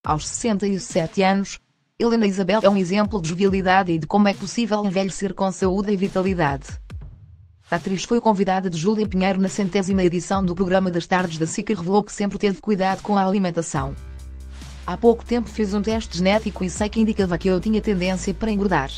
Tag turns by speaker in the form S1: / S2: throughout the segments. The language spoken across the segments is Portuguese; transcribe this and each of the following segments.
S1: Aos 67 anos, Helena Isabel é um exemplo de jovialidade e de como é possível envelhecer com saúde e vitalidade. A atriz foi convidada de Júlia Pinheiro na 100ª edição do programa das tardes da SIC e revelou que sempre teve cuidado com a alimentação. Há pouco tempo fez um teste genético e sei que indicava que eu tinha tendência para engordar.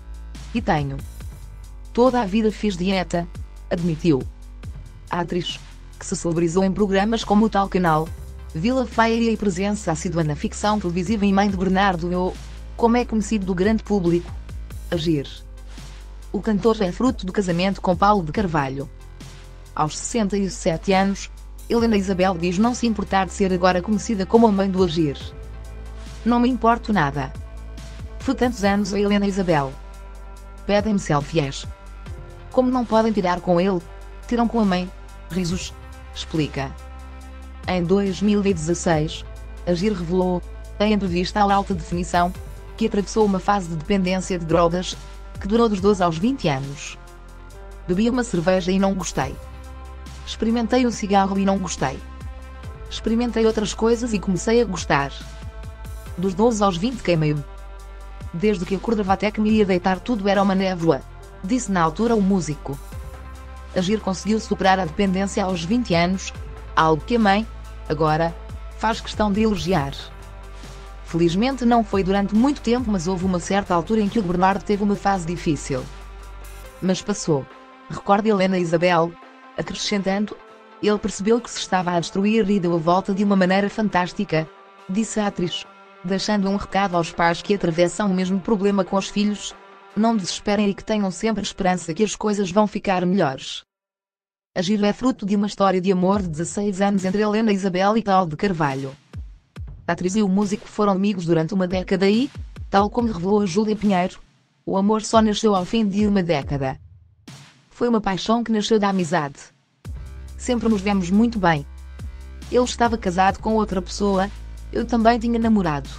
S1: E tenho. Toda a vida fiz dieta, admitiu. A atriz, que se celebrizou em programas como o Tal Canal, Vila Feia e presença assídua na ficção televisiva e mãe de Bernardo Eu, como é conhecido do grande público, Agir. O cantor é fruto do casamento com Paulo de Carvalho. Aos 67 anos, Helena Isabel diz não se importar de ser agora conhecida como a mãe do Agir. Não me importo nada. Foi tantos anos a Helena Isabel. Pedem-me selfies. Como não podem tirar com ele, tiram com a mãe. Risos. Explica. Em 2016, Agir revelou, em entrevista à Alta Definição, que atravessou uma fase de dependência de drogas, que durou dos 12 aos 20 anos. Bebi uma cerveja e não gostei. Experimentei um cigarro e não gostei. Experimentei outras coisas e comecei a gostar. Dos 12 aos 20 queimei-me. Desde que acordava até que me ia deitar tudo era uma névoa, disse na altura o músico. Agir conseguiu superar a dependência aos 20 anos, algo que a mãe, agora, faz questão de elogiar. Felizmente não foi durante muito tempo, mas houve uma certa altura em que o Bernardo teve uma fase difícil. Mas passou. Recorda Helena Isabel, acrescentando, ele percebeu que se estava a destruir e deu a volta de uma maneira fantástica, disse a atriz, deixando um recado aos pais que atravessam o mesmo problema com os filhos: não desesperem e que tenham sempre esperança que as coisas vão ficar melhores. Agir é fruto de uma história de amor de 16 anos entre Helena Isabel e Paulo de Carvalho. A atriz e o músico foram amigos durante uma década e, tal como revelou a Júlia Pinheiro, o amor só nasceu ao fim de uma década. Foi uma paixão que nasceu da amizade. Sempre nos demos muito bem. Ele estava casado com outra pessoa, eu também tinha namorado.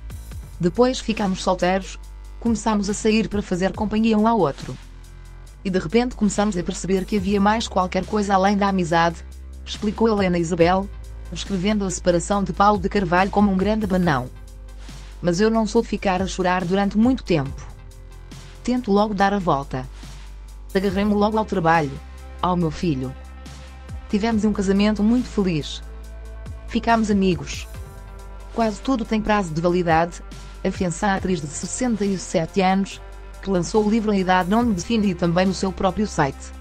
S1: Depois ficámos solteiros, começámos a sair para fazer companhia um ao outro. E de repente começamos a perceber que havia mais qualquer coisa além da amizade, explicou Helena Isabel, descrevendo a separação de Paulo de Carvalho como um grande abanão. Mas eu não sou de ficar a chorar durante muito tempo. Tento logo dar a volta. Agarrei-me logo ao trabalho, ao meu filho. Tivemos um casamento muito feliz. Ficámos amigos. Quase tudo tem prazo de validade, afiança a atriz de 67 anos, que lançou o livro A Idade Não Me Define e também no seu próprio site.